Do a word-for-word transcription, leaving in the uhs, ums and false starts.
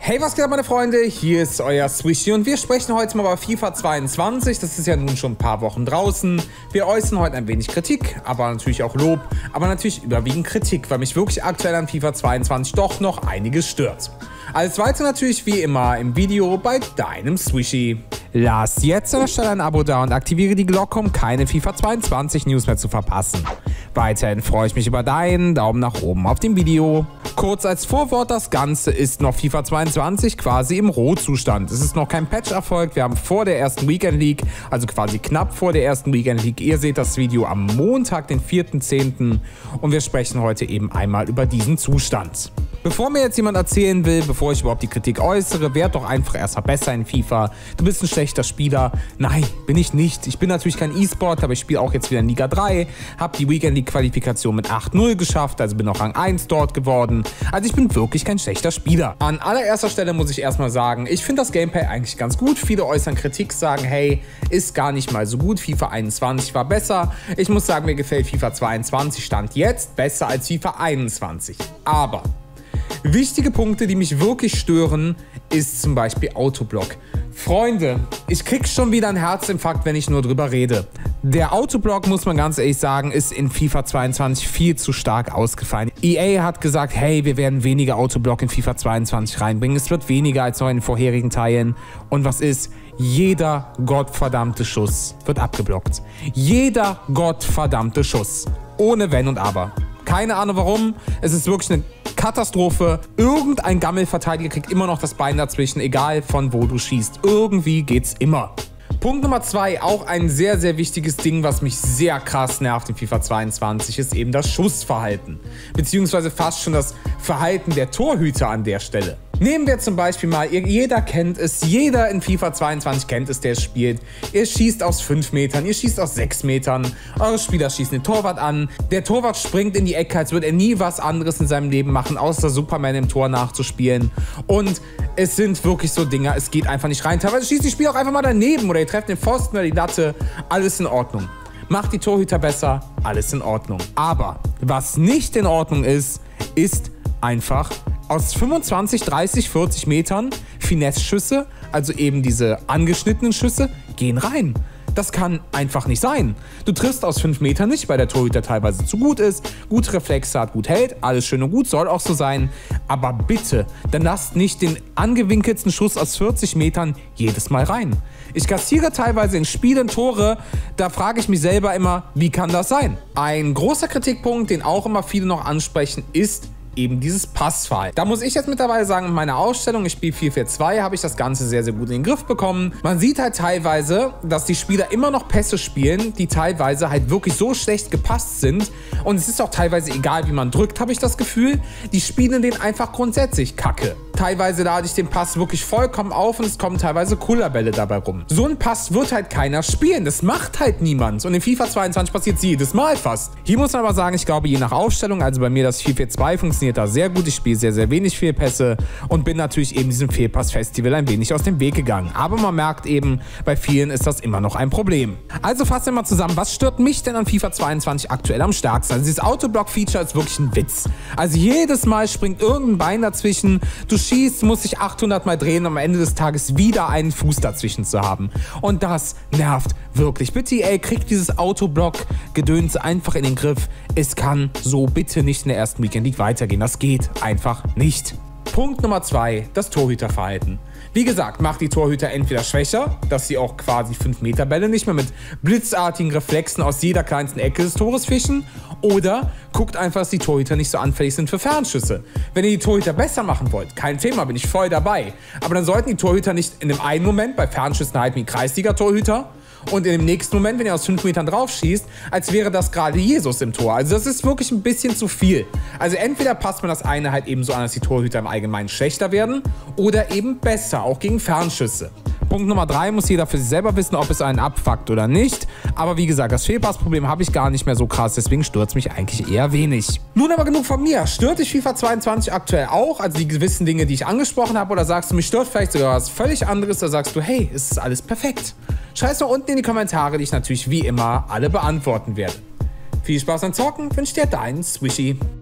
Hey, was geht ab, meine Freunde? Hier ist euer Swishy und wir sprechen heute mal über FIFA zweiundzwanzig. Das ist ja nun schon ein paar Wochen draußen. Wir äußern heute ein wenig Kritik, aber natürlich auch Lob, aber natürlich überwiegend Kritik, weil mich wirklich aktuell an FIFA zweiundzwanzig doch noch einiges stört. Alles Weitere natürlich wie immer im Video bei deinem Swishy. Lass jetzt an der Stelle ein Abo da und aktiviere die Glocke, um keine FIFA zweiundzwanzig News mehr zu verpassen. Weiterhin freue ich mich über deinen Daumen nach oben auf dem Video. Kurz als Vorwort, das Ganze ist noch FIFA zweiundzwanzig quasi im Rohzustand. Es ist noch kein Patch erfolgt, wir haben vor der ersten Weekend League, also quasi knapp vor der ersten Weekend League. Ihr seht das Video am Montag, den vierten zehnten und wir sprechen heute eben einmal über diesen Zustand. Bevor mir jetzt jemand erzählen will, bevor ich überhaupt die Kritik äußere, werd doch einfach erstmal besser in FIFA. Du bist ein schlechter Spieler. Nein, bin ich nicht. Ich bin natürlich kein E-Sport, aber ich spiele auch jetzt wieder in Liga drei, habe die Weekend League Qualifikation mit acht null geschafft, also bin noch Rang eins dort geworden. Also ich bin wirklich kein schlechter Spieler. An allererster Stelle muss ich erstmal sagen, ich finde das Gameplay eigentlich ganz gut. Viele äußern Kritik, sagen, hey, ist gar nicht mal so gut. FIFA einundzwanzig war besser. Ich muss sagen, mir gefällt FIFA zweiundzwanzig Stand jetzt besser als FIFA einundzwanzig. Aber wichtige Punkte, die mich wirklich stören, ist zum Beispiel Autoblock. Freunde, ich krieg schon wieder einen Herzinfarkt, wenn ich nur drüber rede. Der Autoblock, muss man ganz ehrlich sagen, ist in FIFA zweiundzwanzig viel zu stark ausgefallen. E A hat gesagt, hey, wir werden weniger Autoblock in FIFA zweiundzwanzig reinbringen. Es wird weniger als noch in den vorherigen Teilen. Und was ist? Jeder gottverdammte Schuss wird abgeblockt. Jeder gottverdammte Schuss. Ohne Wenn und Aber. Keine Ahnung warum. Es ist wirklich eine Katastrophe. Irgendein Gammelverteidiger kriegt immer noch das Bein dazwischen, egal von wo du schießt. Irgendwie geht's immer. Punkt Nummer zwei, auch ein sehr, sehr wichtiges Ding, was mich sehr krass nervt in FIFA zweiundzwanzig, ist eben das Schussverhalten. Beziehungsweise fast schon das Verhalten der Torhüter an der Stelle. Nehmen wir zum Beispiel mal, jeder kennt es, jeder in FIFA zweiundzwanzig kennt es, der es spielt. Ihr schießt aus fünf Metern, ihr schießt aus sechs Metern, eure Spieler schießen den Torwart an, der Torwart springt in die Ecke, als würde er nie was anderes in seinem Leben machen, außer Superman im Tor nachzuspielen. Und es sind wirklich so Dinger, es geht einfach nicht rein. Teilweise schießt die Spieler auch einfach mal daneben oder ihr trefft den Pfosten oder die Latte, alles in Ordnung. Macht die Torhüter besser, alles in Ordnung. Aber was nicht in Ordnung ist, ist einfach aus fünfundzwanzig, dreißig, vierzig Metern Finesse-Schüsse, also eben diese angeschnittenen Schüsse, gehen rein. Das kann einfach nicht sein. Du triffst aus fünf Metern nicht, weil der Torhüter teilweise zu gut ist, gute Reflexe hat, gut hält, alles schön und gut, soll auch so sein. Aber bitte, dann lasst nicht den angewinkelten Schuss aus vierzig Metern jedes Mal rein. Ich kassiere teilweise in Spielen Tore, da frage ich mich selber immer, wie kann das sein? Ein großer Kritikpunkt, den auch immer viele noch ansprechen, ist eben dieses Passverhalten. Da muss ich jetzt mittlerweile sagen, in meiner Ausstellung, ich spiele vier vier zwei, habe ich das Ganze sehr, sehr gut in den Griff bekommen. Man sieht halt teilweise, dass die Spieler immer noch Pässe spielen, die teilweise halt wirklich so schlecht gepasst sind. Und es ist auch teilweise egal, wie man drückt, habe ich das Gefühl. Die spielen den einfach grundsätzlich kacke. Teilweise lade ich den Pass wirklich vollkommen auf und es kommen teilweise Kullerbälle dabei rum. So ein Pass wird halt keiner spielen. Das macht halt niemand. Und in FIFA zweiundzwanzig passiert es jedes Mal fast. Hier muss man aber sagen, ich glaube, je nach Aufstellung, also bei mir das vier vier zwei funktioniert da sehr gut. Ich spiele sehr, sehr wenig Fehlpässe und bin natürlich eben diesem Fehlpass-Festival ein wenig aus dem Weg gegangen. Aber man merkt eben, bei vielen ist das immer noch ein Problem. Also fassen wir mal zusammen, was stört mich denn an FIFA zweiundzwanzig aktuell am stärksten? Also dieses Autoblock-Feature ist wirklich ein Witz. Also jedes Mal springt irgendein Bein dazwischen, du schießt, musst dich achthundert Mal drehen, um am Ende des Tages wieder einen Fuß dazwischen zu haben. Und das nervt wirklich. Bitte, ey, kriegt dieses Autoblock-Gedöns einfach in den Griff. Es kann so bitte nicht in der ersten Weekend League weitergehen. Das geht einfach nicht. Punkt Nummer zwei, das Torhüterverhalten. Wie gesagt, macht die Torhüter entweder schwächer, dass sie auch quasi fünf Meter Bälle nicht mehr mit blitzartigen Reflexen aus jeder kleinsten Ecke des Tores fischen, oder guckt einfach, dass die Torhüter nicht so anfällig sind für Fernschüsse. Wenn ihr die Torhüter besser machen wollt, kein Thema, bin ich voll dabei. Aber dann sollten die Torhüter nicht in dem einen Moment bei Fernschüssen halten wie Kreisliga-Torhüter und in dem nächsten Moment, wenn ihr aus fünf Metern drauf schießt, als wäre das gerade Jesus im Tor. Also das ist wirklich ein bisschen zu viel. Also entweder passt man das eine halt eben so an, dass die Torhüter im Allgemeinen schlechter werden, oder eben besser, auch gegen Fernschüsse. Punkt Nummer drei, muss jeder für sich selber wissen, ob es einen abfuckt oder nicht. Aber wie gesagt, das Fehlpassproblem habe ich gar nicht mehr so krass, deswegen stört es mich eigentlich eher wenig. Nun aber genug von mir. Stört dich FIFA zweiundzwanzig aktuell auch? Also die gewissen Dinge, die ich angesprochen habe? Oder sagst du, mich stört vielleicht sogar was völlig anderes? Oder sagst du, hey, es ist alles perfekt? Schreib's mal unten in die Kommentare, die ich natürlich wie immer alle beantworten werde. Viel Spaß beim Zocken wünscht dir dein Swishy.